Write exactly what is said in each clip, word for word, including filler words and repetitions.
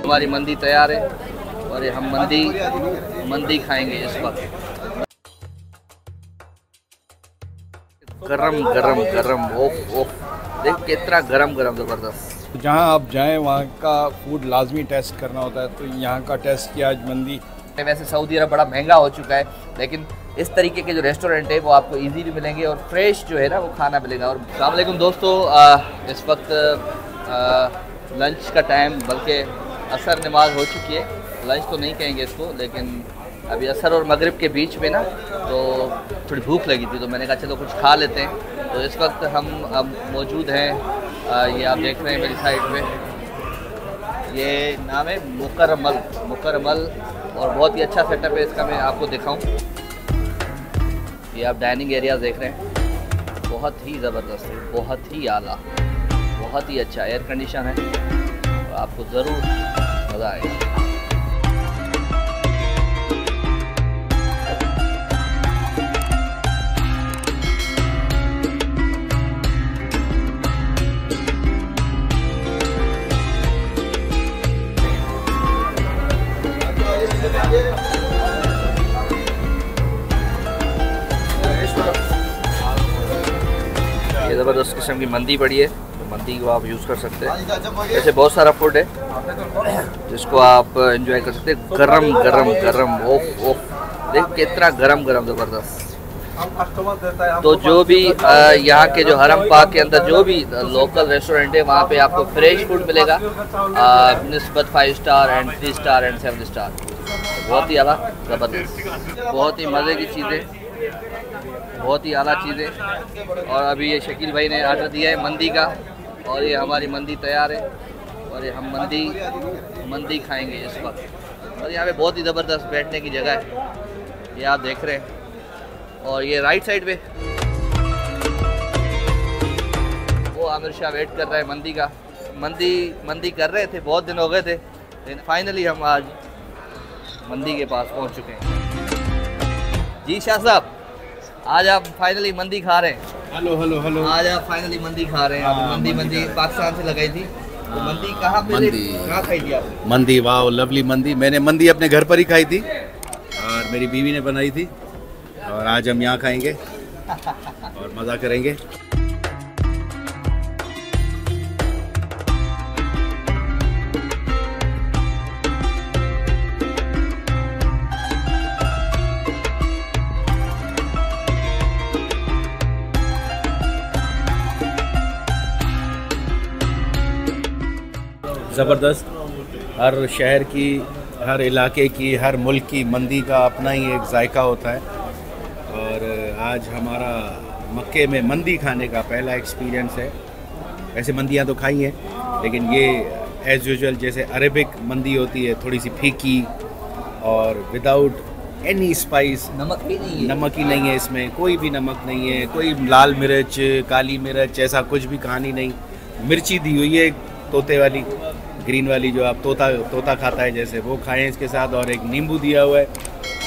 हमारी मंदी तैयार है और ये हम मंदी मंदी खाएंगे इस वक्त। गरम गरम गरम, ओफ ओफ, देख कितना गरम गरम, ज़बरदस्त। जहाँ आप जाएं वहाँ का फूड लाजमी टेस्ट करना होता है, तो यहाँ का टेस्ट किया आज मंदी। वैसे सऊदी अरब बड़ा महंगा हो चुका है, लेकिन इस तरीके के जो रेस्टोरेंट है वो आपको इजीली मिलेंगे और फ्रेश जो है ना वो खाना मिलेगा। और अस्सलाम वालेकुम दोस्तों, आ, इस वक्त आ, लंच का टाइम, बल्कि असर नमाज हो चुकी है, लंच तो नहीं कहेंगे इसको, लेकिन अभी असर और मगरिब के बीच में ना तो थोड़ी भूख लगी थी, तो मैंने कहा चलो कुछ खा लेते हैं। तो इस वक्त हम अब मौजूद हैं, आ, ये आप देख रहे हैं मेरी साइड पे, ये नाम है मुकरमल मुकरमल और बहुत ही अच्छा सेटअप है इसका। मैं आपको दिखाऊं, ये आप डाइनिंग एरिया देख रहे हैं, बहुत ही ज़बरदस्त है, बहुत ही आला, बहुत ही अच्छा एयर कंडीशन है और आपको ज़रूर मज़ा आएगा। ये ज़बरदस्त किस्म की मंदी पड़ी है, तो मंदी को आप यूज़ कर सकते हैं। ऐसे बहुत सारा फूड है जिसको आप एंजॉय कर सकते हैं। गरम गरम गरम, ओफ ओफ, देख कितना गरम गरम, ज़बरदस्त। तो जो भी यहाँ के जो हरम पाक के अंदर जो भी लोकल रेस्टोरेंट है वहाँ पे आपको फ्रेश फूड मिलेगा, निस्बत five star and three star and seven star, बहुत ही आला, ज़बरदस्त, बहुत ही मज़े की चीज़ें, बहुत ही आला चीज़ें। और अभी ये शकील भाई ने आर्डर दिया है मंदी का और ये हमारी मंदी तैयार है और ये हम मंदी मंदी खाएंगे इस वक्त। और यहाँ पे बहुत ही ज़बरदस्त बैठने की जगह है, ये आप देख रहे हैं। और ये राइट साइड पे वो आमिर शाह वेट कर रहा है मंदी का, मंदी मंदी कर रहे थे, बहुत दिन हो गए थे, लेकिन फाइनली हम आज मंदी के पास पहुंच चुके हैं। जी शाह साहब, आज आप फाइनली मंदी खा रहे हैं। हेलो हेलो हेलो, आज आप फाइनली मंदी खा रहे हैं। आप मंदी मंदी पाकिस्तान से लगाई थी, तो मंदी कहाँ पे कहाँ खाई थी आप? मंदी, वाह लवली मंदी। मैंने मंदी अपने घर पर ही खाई थी और मेरी बीवी ने बनाई थी, और आज हम यहाँ खाएंगे और मज़ा करेंगे। ज़बरदस्त, हर शहर की, हर इलाके की, हर मुल्क की मंदी का अपना ही एक जायका होता है। और आज हमारा मक्के में मंदी खाने का पहला एक्सपीरियंस है। वैसे मंदियाँ तो खाई हैं, लेकिन ये एज़ यूजुअल जैसे अरेबिक मंदी होती है, थोड़ी सी फीकी और विदाउट एनी स्पाइस, नमक ही नहीं है, नमक ही नहीं है इसमें, कोई भी नमक नहीं है, कोई लाल मिर्च काली मिर्च ऐसा कुछ भी कहानी नहीं। मिर्ची दी हुई है तोते वाली, ग्रीन वाली, जो आप तोता तोता खाता है जैसे, वो खाएं इसके साथ, और एक नींबू दिया हुआ है।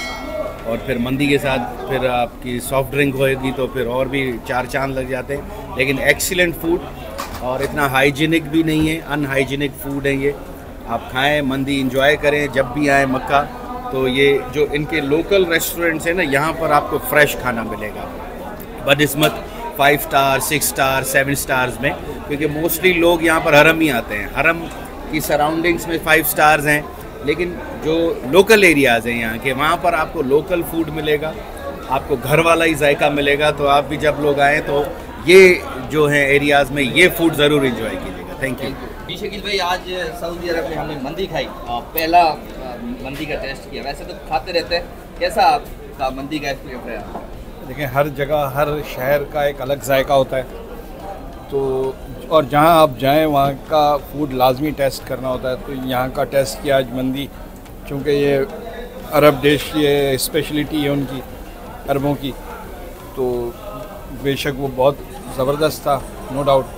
और फिर मंदी के साथ फिर आपकी सॉफ्ट ड्रिंक होएगी तो फिर और भी चार चांद लग जाते हैं। लेकिन एक्सीलेंट फूड, और इतना हाइजीनिक भी नहीं है, अनहाइजीनिक फूड है ये। आप खाएं, मंदी इंजॉय करें जब भी आएँ मक्का। तो ये जो इनके लोकल रेस्टोरेंट्स हैं ना, यहाँ पर आपको फ्रेश खाना मिलेगा बनिस्बत five star six star seven stars में, क्योंकि मोस्टली लोग यहाँ पर हरम ही आते हैं। हरम की सराउंडिंग्स में फाइव स्टार्स हैं, लेकिन जो लोकल एरियाज़ हैं यहाँ के, वहाँ पर आपको लोकल फूड मिलेगा, आपको घर वाला ही जायका मिलेगा। तो आप भी जब लोग आएँ तो ये जो है एरियाज़ में ये फूड ज़रूर इंजॉय कीजिएगा। थैंक यू जी शकील भाई। आज सऊदी अरब में हमने मंदी खाई, पहला मंदी का टेस्ट किया। वैसे तो खाते रहते हैं, कैसा आपका मंदी का एक्सपीरियंस रहा? देखिए, हर जगह हर शहर का एक अलग जायका होता है, तो और जहाँ आप जाएं वहाँ का फूड लाजमी टेस्ट करना होता है। तो यहाँ का टेस्ट किया आज मंदी, चूँकि ये अरब डिश, ये स्पेशलिटी है उनकी, अरबों की, तो बेशक वो बहुत ज़बरदस्त था, नो डाउट।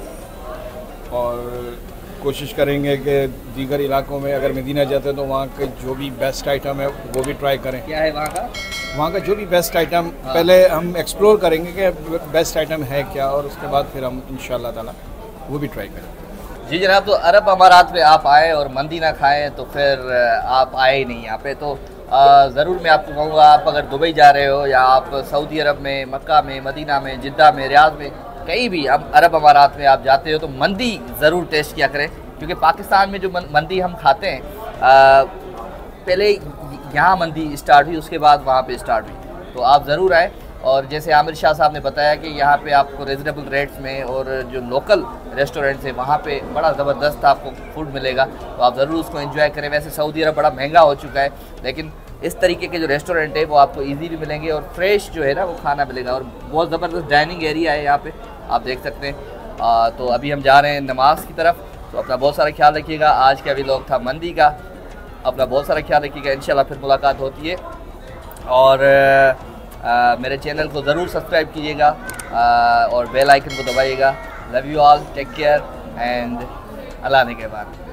और कोशिश करेंगे कि दीगर इलाकों में अगर मदीना जाते हैं तो वहाँ के जो भी बेस्ट आइटम है वो भी ट्राई करें। क्या है वहाँ का? वहाँ का जो भी बेस्ट आइटम, हाँ। पहले हम एक्सप्लोर करेंगे कि बेस्ट आइटम है क्या, और उसके बाद फिर हम इंशाल्लाह ताला वो भी ट्राई करें। जी जनाब, तो अरब अमारात में आप आए और मंदी ना खाएं तो फिर आप आए ही नहीं यहाँ पे। तो ज़रूर मैं आपको कहूँगा, आप अगर दुबई जा रहे हो या आप सऊदी अरब में, मक्का में, मदीना में, जिद्दा में, रियाद में, कहीं भी अब अरब अमारात में आप जाते हो तो मंदी ज़रूर टेस्ट किया करें। क्योंकि पाकिस्तान में जो मंदी हम खाते हैं, आ, पहले यहाँ मंदी स्टार्ट हुई, उसके बाद वहाँ पे स्टार्ट हुई। तो आप ज़रूर आए। और जैसे आमिर शाह साहब ने बताया कि यहाँ पे आपको रिजनेबल रेट्स में और जो लोकल रेस्टोरेंट्स हैं वहाँ पे बड़ा ज़बरदस्त आपको फूड मिलेगा, तो आप ज़रूर उसको एंजॉय करें। वैसे सऊदी अरब बड़ा महंगा हो चुका है, लेकिन इस तरीके के जो रेस्टोरेंट है वो आपको इजीली मिलेंगे और फ्रेश जो है ना वो खाना मिलेगा। और बहुत ज़बरदस्त डाइनिंग एरिया है यहाँ पे, आप देख सकते हैं। आ, तो अभी हम जा रहे हैं नमाज की तरफ, तो अपना बहुत सारा ख्याल रखिएगा। आज का भी व्लॉग था मंदी का, अपना बहुत सारा ख्याल रखिएगा। इंशाल्लाह फिर मुलाकात होती है। और आ, मेरे चैनल को ज़रूर सब्सक्राइब कीजिएगा और बेल आइकन को दबाइएगा। Love you all, take care and Allah ने के बाद।